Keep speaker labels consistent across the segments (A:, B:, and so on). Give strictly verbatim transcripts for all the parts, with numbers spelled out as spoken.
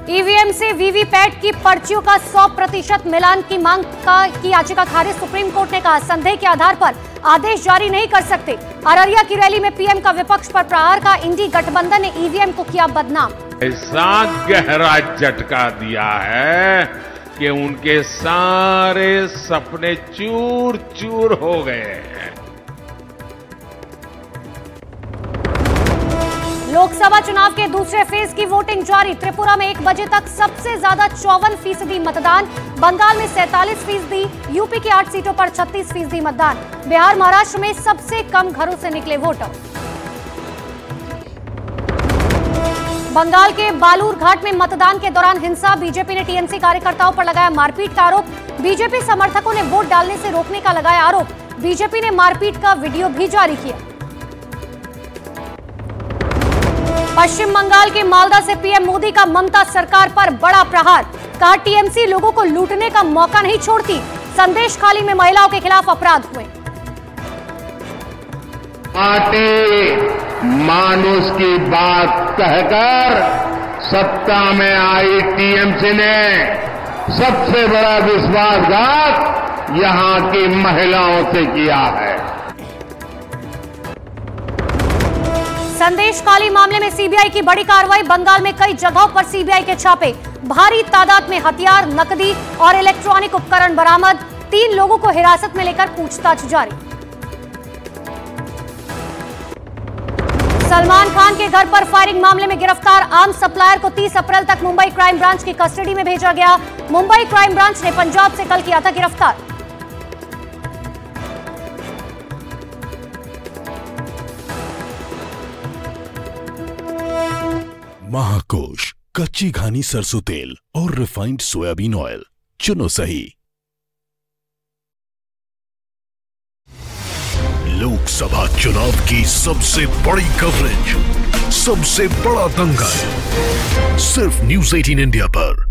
A: EVM से VVPAT की पर्चियों का सौ प्रतिशत मिलान की मांग का की याचिका खारिज। सुप्रीम कोर्ट ने कहा संदेह के आधार पर आदेश जारी नहीं कर सकते। अररिया की रैली में पीएम का विपक्ष पर प्रहार का। इंडी गठबंधन ने ईवीएम को किया बदनाम।
B: ऐसा गहरा झटका दिया है कि उनके सारे सपने चूर चूर हो गए हैं।
A: लोकसभा चुनाव के दूसरे फेज की वोटिंग जारी। त्रिपुरा में एक बजे तक सबसे ज्यादा चौवन फीसदी मतदान, बंगाल में सैंतालीस फीसदी, यूपी की आठ सीटों पर छत्तीस फीसदी मतदान। बिहार महाराष्ट्र में सबसे कम घरों से निकले वोटर। बंगाल के बालूर घाट में मतदान के दौरान हिंसा। बीजेपी ने टीएमसी कार्यकर्ताओं पर लगाया मारपीट का आरोप। बीजेपी समर्थकों ने वोट डालने से रोकने का लगाया आरोप। बीजेपी ने मारपीट का वीडियो भी जारी किया। पश्चिम बंगाल के मालदा से पीएम मोदी का ममता सरकार पर बड़ा प्रहार। कहा टीएमसी लोगों को लूटने का मौका नहीं छोड़ती। संदेश खाली में महिलाओं के खिलाफ अपराध हुए।
C: पार्टी मानुष की बात कहकर सत्ता में आई टीएमसी ने सबसे बड़ा विश्वासघात यहां की महिलाओं से किया है।
A: संदेश खाली मामले में सीबीआई की बड़ी कार्रवाई। बंगाल में कई जगहों पर सीबीआई के छापे। भारी तादाद में हथियार, नकदी और इलेक्ट्रॉनिक उपकरण बरामद। तीन लोगों को हिरासत में लेकर पूछताछ जारी। सलमान खान के घर पर फायरिंग मामले में गिरफ्तार आर्म्स सप्लायर को तीस अप्रैल तक मुंबई क्राइम ब्रांच की कस्टडी में भेजा गया। मुंबई क्राइम ब्रांच ने पंजाब से कल किया था गिरफ्तार।
D: महाकोश, कच्ची घानी सरसों तेल और रिफाइंड सोयाबीन ऑयल चुनो सही। लोकसभा चुनाव की सबसे बड़ी कवरेज, सबसे बड़ा दंगल, सिर्फ न्यूज़ अठारह इंडिया पर।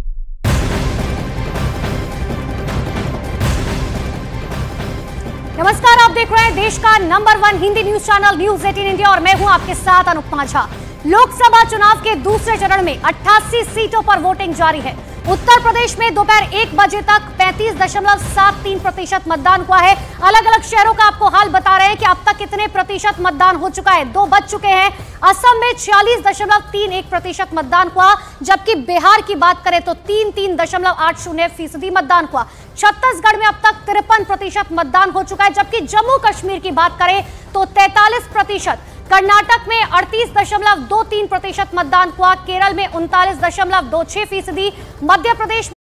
A: नमस्कार, आप देख रहे हैं देश का number one Hindi news channel news अठारह इंडिया और मैं हूं आपके साथ अनुपमा झा। लोकसभा चुनाव के दूसरे चरण में अट्ठासी सीटों पर वोटिंग जारी है। उत्तर प्रदेश में दोपहर एक बजे तक पैंतीस दशमलव सात तीन प्रतिशत मतदान हुआ है। अलग अलग शहरों का आपको हाल बता रहे हैं कि अब तक कितने प्रतिशत मतदान हो चुका है। दो बज चुके हैं। असम में छियालीस दशमलव तीन एक प्रतिशत मतदान हुआ, जबकि बिहार की बात करें तो तीन तीन दशमलव आठ शून्य फीसदी मतदान हुआ। छत्तीसगढ़ में अब तक तिरपन प्रतिशत मतदान हो चुका है, जबकि जम्मू कश्मीर की बात करें तो तैंतालीस प्रतिशत। कर्नाटक में अड़तीस दशमलव दो तीन प्रतिशत मतदान हुआ। केरल में उनतालीस दशमलव दो छह फीसदी। मध्य प्रदेश